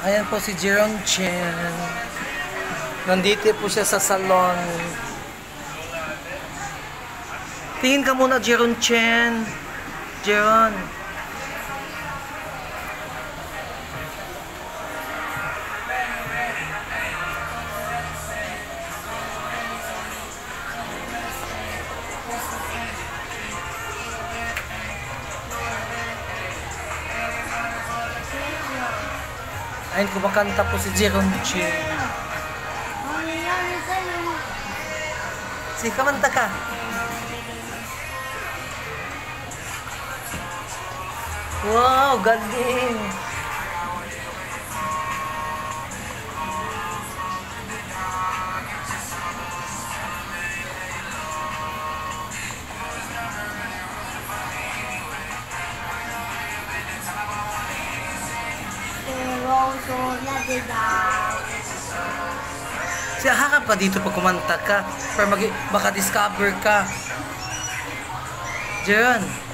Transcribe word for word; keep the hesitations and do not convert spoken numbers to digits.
Ayan po si Jeron Chen. Nandito po siya sa salon. Tingin ka muna, Jeron Chen. Jeron. Ayun, kumakanta po si Jeron Chen. Sige, kamanta ka. Wow, galing. Siya, harap ka dito pag kumanta ka para mag- makadiscover ka. Jeron.